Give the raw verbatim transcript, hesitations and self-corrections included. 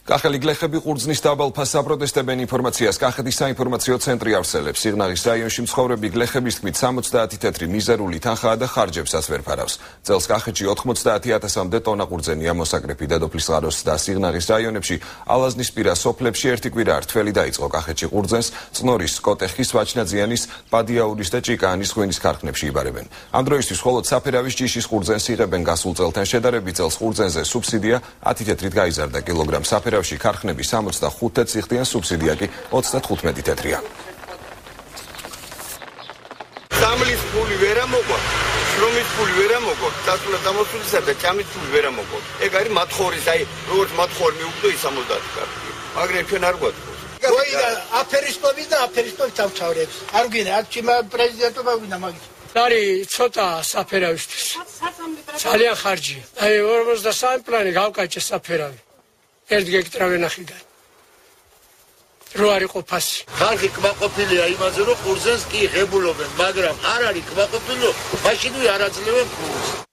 კახელი გლეხები ყურძნის დაბალფას აპროტესტებენ ინფორმაციას კახეთის საინფორმაციო ცენტრი ავსელებს. სიღნაღის რაიონში მცხოვრები გლეხების თქმით სამოცდაათი თეთრი მიზერული თანხაა და ხარჯებსაც ვერ ფარავს. წელს კახეთში ოთხმოცდაათი ათასამდე ტონა ყურძენია მოსაკრეფი. დედოფლის ღაროს და სიღნაღის რაიონებში ალაზნისპირა სოფლებში ერთი კვირა რთველი დაიწყო. კახეთში ყურძენს წნორის, კოტეხის, ვაჩნაძიანის, პადიაურის და ჭიკაანის ღვინის ქარხნებში იბარებენ. ამ დროისთვის მხოლოდ საფერავის ჯიშის ყურძენს იღებენ. გასულ წელთან შედარებით წელს ყურძენზე სუბსიდია ათი თეთრით გაიზარდა კილოგრამ. საფერავში ქარხნები სამოცდახუთ თეთრს იხდიან, სუბსიდია კი ოცდათხუთმეტი თეთრია. სამლის ფული ვერ ამოგვაქვს, შრომის ფული ვერ ამოგვაქვს, სასულე დამოსულისა და ჭამის ფული ვერ ამოგვაქვს. ეგ არის მათხოვრის, აი როგორც მათხოვრი მიუგდო ის სამოცდაათი კარტი. მაგრამ ჩვენ არ გვაქვს. გოიდა აფერისტობის და აფერისტობის თავჩავრებს. არ გინდა აქ ჩემ პრეზიდენტობა ვინა მაგით. არის ცოტა საფერავისთვის. ძალიან ხარჯია. აი ორმოცდასამი პლანი გავკაჭე საფერავი. ერთ გექტრა ვენახიდან. რო არ იყო ფასი. ხალხი კმაყოფილია იმაზე, რომ ყურძენს კი ღებულობენ, მაგრამ არ არის კმაყოფილი, მაშინ არ აძლევენ ფულს.